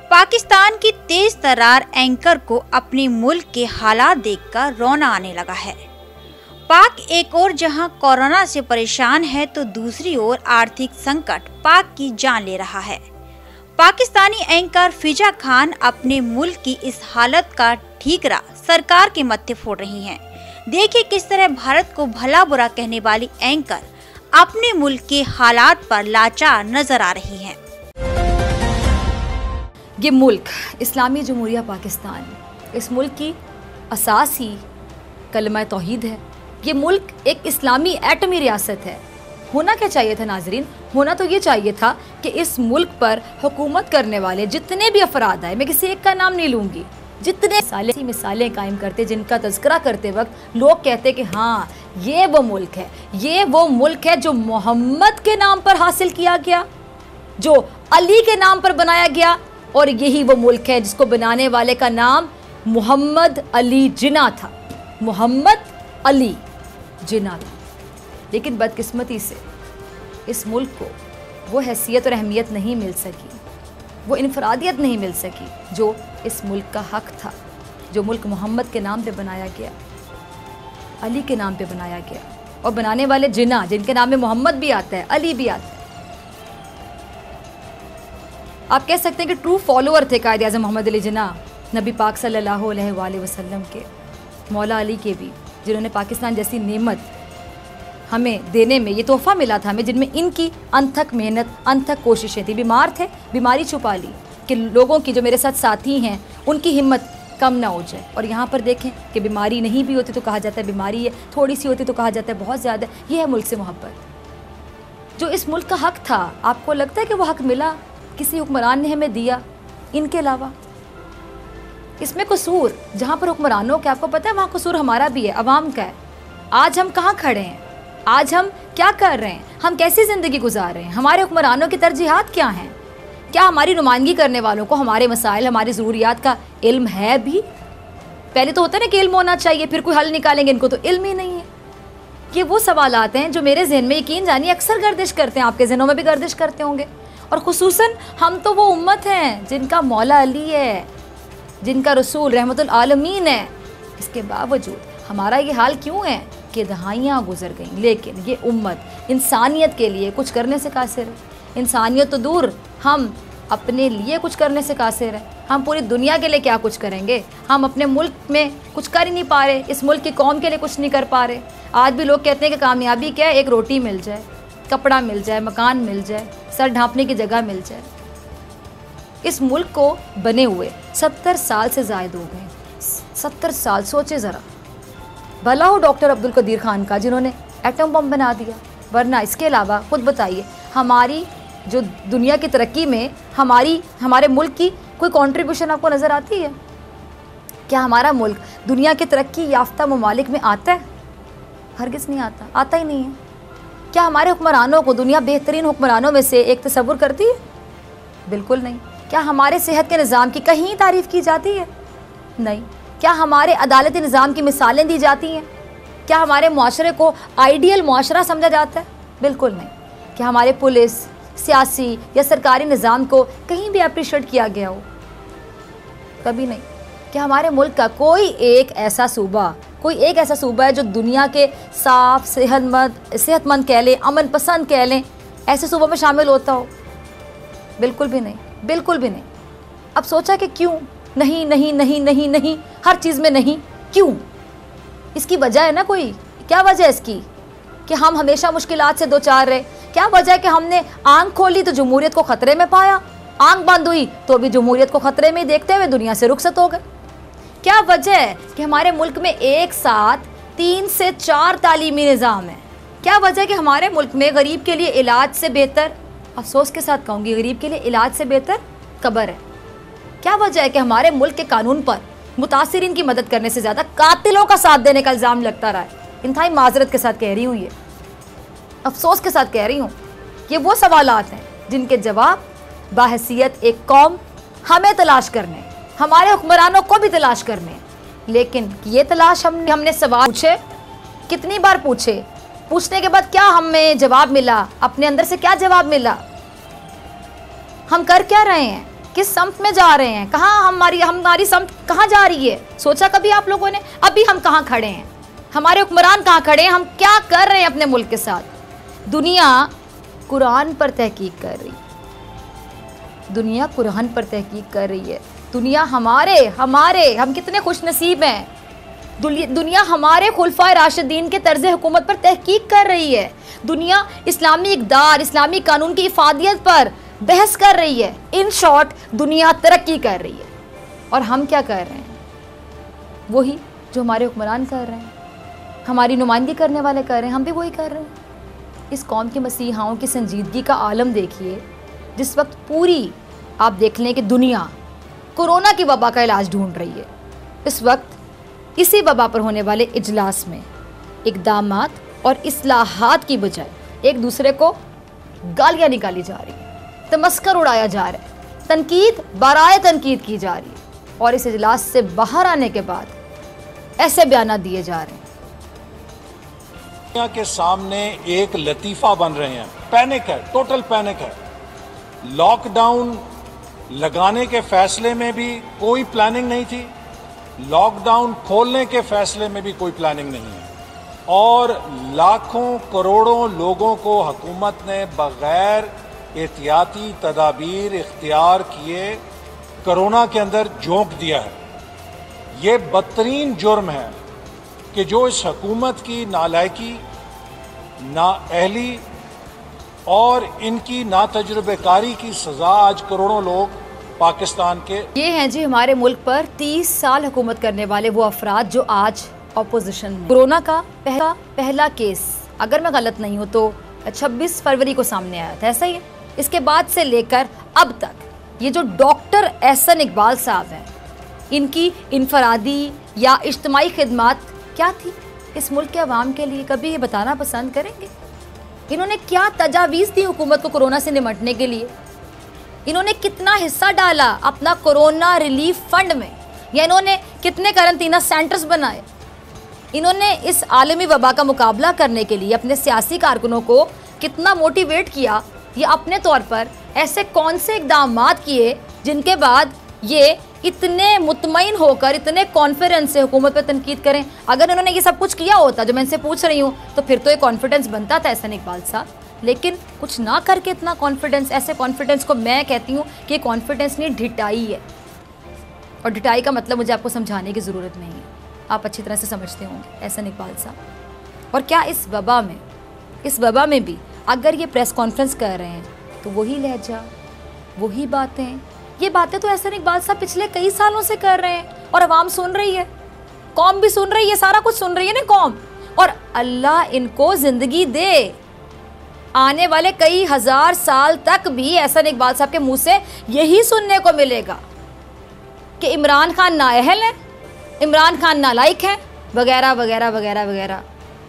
पाकिस्तान की तेज तर्रार एंकर को अपने मुल्क के हालात देखकर रोना आने लगा है। पाक एक ओर जहां कोरोना से परेशान है तो दूसरी ओर आर्थिक संकट पाक की जान ले रहा है। पाकिस्तानी एंकर फिजा खान अपने मुल्क की इस हालत का ठीकरा सरकार के मत्थे फोड़ रही हैं। देखिए किस तरह भारत को भला बुरा कहने वाली एंकर अपने मुल्क के हालात पर लाचार नजर आ रही हैं। ये मुल्क इस्लामी जमहूरिया पाकिस्तान, इस मुल्क की असास ही कलमा तौहीद है। ये मुल्क एक इस्लामी एटमी रियासत है। होना क्या चाहिए था नाजरीन? होना तो ये चाहिए था कि इस मुल्क पर हुकूमत करने वाले जितने भी अफराद आए, मैं किसी एक का नाम नहीं लूँगी, जितने मिसालें कायम करते जिनका तज़किरा करते वक्त लोग कहते कि हाँ ये वो मुल्क है, ये वो मुल्क है जो मोहम्मद के नाम पर हासिल किया गया, जो अली के नाम पर बनाया गया, और यही वो मुल्क है जिसको बनाने वाले का नाम मोहम्मद अली जिन्ना था। मोहम्मद अली जिन्ना था। लेकिन बदकिस्मती से इस मुल्क को वो हैसियत और अहमियत नहीं मिल सकी, वो इनफरादियत नहीं मिल सकी जो इस मुल्क का हक था, जो मुल्क मोहम्मद के नाम पे बनाया गया, अली के नाम पे बनाया गया, और बनाने वाले जिन्ना, जिनके नाम में मोहम्मद भी आता है, अली भी आता है। आप कह सकते हैं कि ट्रू फॉलोअर थे कायद आज़म मोहम्मद अली जिन्ना, नबी पाक सल्लल्लाहु अलैहि वसल्लम के, मौला अली के भी, जिन्होंने पाकिस्तान जैसी नेमत हमें देने में, ये तोहफ़ा मिला था हमें, जिनमें इनकी अनथक मेहनत, अनथक कोशिशें थी। बीमार थे, बीमारी छुपा ली कि लोगों की, जो मेरे साथ साथी हैं, उनकी हिम्मत कम ना हो जाए। और यहाँ पर देखें कि बीमारी नहीं भी होती तो कहा जाता है बीमारी है, थोड़ी सी होती तो कहा जाता है बहुत ज़्यादा। ये है मुल्क से मोहब्बत। जो इस मुल्क का हक था, आपको लगता है कि वो हक मिला? किसी हुक्मरान ने हमें दिया इनके अलावा? इसमें कसूर जहाँ पर हुक्मरानों के, आपको पता है वहाँ कसूर हमारा भी है, अवाम का है। आज हम कहाँ खड़े हैं? आज हम क्या कर रहे हैं? हम कैसी ज़िंदगी गुजार रहे हैं? हमारे हुक्मरानों की तरजीहात क्या हैं? क्या हमारी नुमाइंदगी करने वालों को हमारे मसाइल, हमारी ज़रूरियात का इल्म है भी? पहले तो होता है ना कि इल्म होना चाहिए, फिर कोई हल निकालेंगे। इनको तो इल्म ही नहीं है। ये वो सवालात हैं जो मेरे जहन में, यकीन जानिए, अक्सर गर्दिश करते हैं, आपके जहनों में भी गर्दिश करते होंगे। और खुसूसन हम तो वो उम्मत हैं जिनका मौला अली है, जिनका रसूल रहमतुल आलमीन है। इसके बावजूद हमारा ये हाल क्यों है कि दहाइयाँ गुजर गईं, लेकिन ये उम्मत इंसानियत के लिए कुछ करने से कासिर है। इंसानियत तो दूर, हम अपने लिए कुछ करने से कासिर है। हम पूरी दुनिया के लिए क्या कुछ करेंगे? हम अपने मुल्क में कुछ कर ही नहीं पा रहे, इस मुल्क की कौम के लिए कुछ नहीं कर पा रहे। आज भी लोग कहते हैं कि कामयाबी क्या है? एक रोटी मिल जाए, कपड़ा मिल जाए, मकान मिल जाए, सर ढांपने की जगह मिल जाए। इस मुल्क को बने हुए 70 साल से ज़ायद हो गए। 70 साल, सोचे ज़रा। भला हो डॉक्टर अब्दुल कदीर खान का, जिन्होंने एटम बम बना दिया, वरना इसके अलावा खुद बताइए, हमारी जो दुनिया की तरक्की में हमारे मुल्क की कोई कंट्रीब्यूशन आपको नज़र आती है? क्या हमारा मुल्क दुनिया के तरक्की याफ्ता ममालिक में आता है? हरगिज़ नहीं आता, आता ही नहीं है। क्या हमारे हुक्मरानों को दुनिया बेहतरीन हुक्मरानों में से एक तस्वुर करती है? बिल्कुल नहीं। क्या हमारे सेहत के निज़ाम की कहीं तारीफ़ की जाती है? नहीं। क्या हमारे अदालती निज़ाम की मिसालें दी जाती हैं? क्या हमारे मुआशरे को आइडियल मुआशरा समझा जाता है? बिल्कुल नहीं। क्या हमारे पुलिस, सियासी या सरकारी निज़ाम को कहीं भी अप्रिशिएट किया गया हो? कभी नहीं। क्या हमारे मुल्क का कोई एक ऐसा सूबा है जो दुनिया के साफ, सेहतमंद कह लें, अमन पसंद कह लें, ऐसे सूबों में शामिल होता हो? बिल्कुल भी नहीं, बिल्कुल भी नहीं। अब सोचा कि क्यों नहीं नहीं नहीं नहीं नहीं, हर चीज़ में नहीं, क्यों? इसकी वजह है ना कोई? क्या वजह है इसकी कि हम हमेशा मुश्किलात से दो चार रहे? क्या वजह है कि हमने आंख खोली तो जमहूरियत को ख़तरे में पाया, आंख बंद हुई तो अभी जमहूरियत को ख़तरे में देखते हुए दुनिया से रुखसत हो गए? क्या वजह है कि हमारे मुल्क में एक साथ 3 से 4 तालीमी निज़ाम है? क्या वजह है कि हमारे मुल्क में गरीब के लिए इलाज से बेहतर, अफसोस के साथ कहूँगी, गरीब के लिए इलाज से बेहतर कब्र है? क्या वजह है कि हमारे मुल्क के कानून पर मुतासिरीन की मदद करने से ज़्यादा कातिलों का साथ देने का इल्ज़ाम लगता रहा है? इंतहाई माजरत के साथ कह रही हूँ, ये अफसोस के साथ कह रही हूँ। ये वो सवालात हैं जिनके जवाब बाहैसियत एक कौम हमें तलाश करने, हमारे हुक्मरानों को भी तलाश करने। लेकिन ये तलाश हमने सवाल पूछे, कितनी बार पूछे? पूछने के बाद क्या हमें जवाब मिला? अपने अंदर से क्या जवाब मिला? हम कर क्या रहे हैं? किस समत में जा रहे हैं, कहाँ हमारी समत कहाँ जा रही है? सोचा कभी आप लोगों ने? अभी हम कहाँ खड़े हैं, हमारे हुक्मरान कहाँ खड़े हैं, हम क्या कर रहे हैं अपने मुल्क के साथ? दुनिया कुरान पर तहकीक कर रही है, दुनिया कुरान पर तहकीक कर रही है। दुनिया हमारे हम कितने खुश नसीब हैं। दुनिया हमारे खुलफाए राशिदीन के तर्ज हुकूमत पर तहकीक कर रही है। दुनिया इस्लामी इक़दार, इस्लामी कानून की इफादियत पर बहस कर रही है। इन शॉर्ट दुनिया तरक्की कर रही है। और हम क्या कर रहे हैं? वही जो हमारे हुक्मरान कर रहे हैं, हमारी नुमाइंदगी करने वाले कर रहे हैं, हम भी वही कर रहे हैं। इस कौम के मसीहाओं की संजीदगी का आलम देखिए। जिस वक्त पूरी आप देख लें कि दुनिया कोरोना की वबा का इलाज ढूंढ रही है, इस वक्त इसी वबा पर होने वाले इजलास में इक़दामात और इस्लाहात की बजाय एक दूसरे को गालियाँ निकाली जा रही है, तमस्कर उड़ाया जा रहा है, तनकीद बराए तनकीद की जा रही है। और इस इजलास से बाहर आने के बाद ऐसे बयान दिए जा रहे हैं। दुनिया के सामने एक लतीफ़ा बन रहे हैं। पैनिक है, टोटल पैनिक है। लॉकडाउन लगाने के फैसले में भी कोई प्लानिंग नहीं थी, लॉकडाउन खोलने के फैसले में भी कोई प्लानिंग नहीं है, और लाखों करोड़ों लोगों को हुकूमत ने बगैर एहतियाती तदाबीर इख्तियार किए कोरोना के अंदर झोंक दिया है। ये बदतरीन जुर्म है कि जो इस हुकूमत की नालायकी, नाअहली और इनकी नातजुर्बेकारी की सज़ा आज करोड़ों लोग पाकिस्तान के ये हैं जी हमारे मुल्क पर 30 साल हुकूमत करने वाले वो अफराद जो आज अपोजिशन में। कोरोना का पहला केस, अगर मैं गलत नहीं हूँ तो 26 फरवरी को सामने आया था, ऐसा ही है। इसके बाद से लेकर अब तक ये जो डॉक्टर एहसन इकबाल साहब हैं, इनकी इनफरादी या इज्तिमाई खिदमात क्या थी इस मुल्क के अवाम के लिए, कभी ये बताना पसंद करेंगे? इन्होंने क्या तजावीज़ दी हुकूमत को कोरोना से निपटने के लिए? इन्होंने कितना हिस्सा डाला अपना कोरोना रिलीफ फंड में, या इन्होंने कितने करंटीना सेंटर्स बनाए? इन्होंने इस आलमी वबा का मुकाबला करने के लिए अपने सियासी कारकुनों को कितना मोटिवेट किया, या अपने तौर पर ऐसे कौन से इक़दामात किए जिनके बाद ये इतने मुतमईन होकर, इतने कॉन्फिडेंस से हुकूमत पर तनकीद करें? अगर इन्होंने ये सब कुछ किया होता जो मैं इनसे पूछ रही हूँ, तो फिर तो ये कॉन्फिडेंस बनता था एहसन इकबाल साहब। लेकिन कुछ ना करके इतना कॉन्फिडेंस, ऐसे कॉन्फिडेंस को मैं कहती हूँ कि कॉन्फिडेंस नहीं, ढिटाई है। और ढिटाई का मतलब मुझे आपको समझाने की ज़रूरत नहीं है, आप अच्छी तरह से समझते होंगे एहसन इकबाल साहब। और क्या इस वबा में भी अगर ये प्रेस कॉन्फ्रेंस कर रहे हैं तो वही लहजा, वही बातें, ये बातें तो एहसन इकबाल साहब पिछले कई सालों से कर रहे हैं और आवाम सुन रही है, कौम भी सुन रही है, सारा कुछ सुन रही है ना कौम। और अल्लाह इनको ज़िंदगी दे, आने वाले कई हज़ार साल तक भी एहसन इकबाल साहब के मुंह से यही सुनने को मिलेगा कि इमरान खान नाअहल है, इमरान खान नालायक है, वगैरह वगैरह वगैरह वगैरह।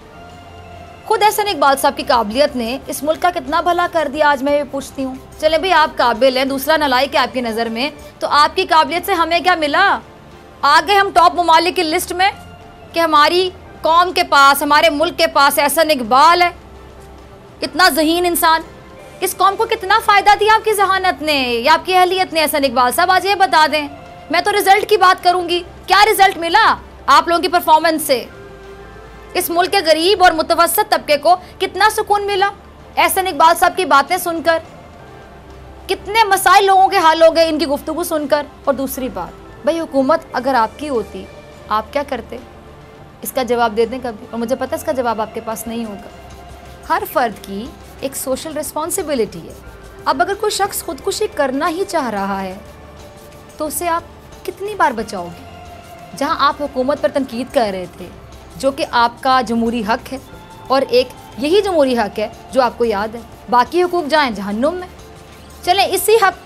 खुद एहसन इकबाल साहब की काबिलियत ने इस मुल्क का कितना भला कर दिया, आज मैं ये पूछती हूँ। चले भाई, आप काबिल हैं, दूसरा नालायक है आपकी नज़र में, तो आपकी काबिलियत से हमें क्या मिला? आ गए हम टॉप ममालिक की लिस्ट में कि हमारी कौम के पास, हमारे मुल्क के पास एहसन इकबाल है, इतना ज़हीन इंसान। इस कौम को कितना फ़ायदा दिया आपकी जहानत ने या आपकी अहलियत ने? एहसन इकबाल साहब आज ये बता दें। मैं तो रिज़ल्ट की बात करूँगी, क्या रिज़ल्ट मिला आप लोगों की परफॉर्मेंस से? इस मुल्क के गरीब और मुतवस्सित तबके को कितना सुकून मिला एहसन इकबाल साहब की बातें सुनकर? कितने मसाइल लोगों के हल हो गए इनकी गुफ्तगू सुनकर। और दूसरी बात, भाई हुकूमत अगर आपकी होती, आप क्या करते? इसका जवाब दे दें कभी, और मुझे पता है इसका जवाब आपके पास नहीं होगा। हर फर्द की एक सोशल रिस्पॉन्सिबिलिटी है। अब अगर कोई शख्स खुदकुशी करना ही चाह रहा है तो उसे आप कितनी बार बचाओगे? जहां आप हुकूमत पर तनकीद कर रहे थे, जो कि आपका जमहूरी हक है, और एक यही जमहूरी हक है जो आपको याद है, बाकी हुकूक जाएं जहन्नुम में। चलें, इसी हक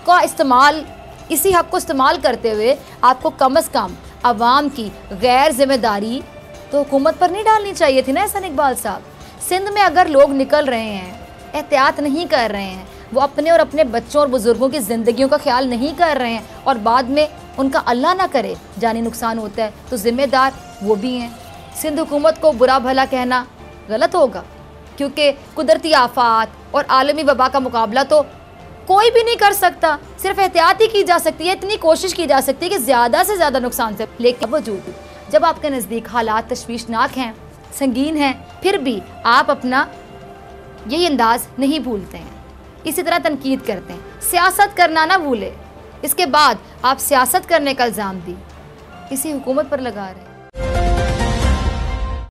को इस्तेमाल करते हुए आपको कम अज़ कम आवाम की गैर जिम्मेदारी तो हुकूमत पर नहीं डालनी चाहिए थी ना एहसन इकबाल साहब। सिंध में अगर लोग निकल रहे हैं, एहतियात नहीं कर रहे हैं, वो अपने और अपने बच्चों और बुज़ुर्गों की ज़िंदगियों का ख्याल नहीं कर रहे हैं, और बाद में उनका अल्लाह ना करे जानी नुकसान होता है, तो ज़िम्मेदार वो भी हैं। सिंध हुकूमत को बुरा भला कहना गलत होगा, क्योंकि कुदरती आफात और आलमी वबा का मुकाबला तो कोई भी नहीं कर सकता, सिर्फ एहतियात ही की जा सकती है, इतनी कोशिश की जा सकती है कि ज़्यादा से ज़्यादा नुकसान से। लेकिन बावजूद जब आपके नज़दीक हालात तशवीशनाक हैं, संगीन हैं, फिर भी आप अपना यही अंदाज नहीं भूलते हैं, इसी तरह तनकीद करते हैं। सियासत करना ना भूले, इसके बाद आप सियासत करने का इल्ज़ाम भी इसी हुकूमत पर लगा रहे हैं।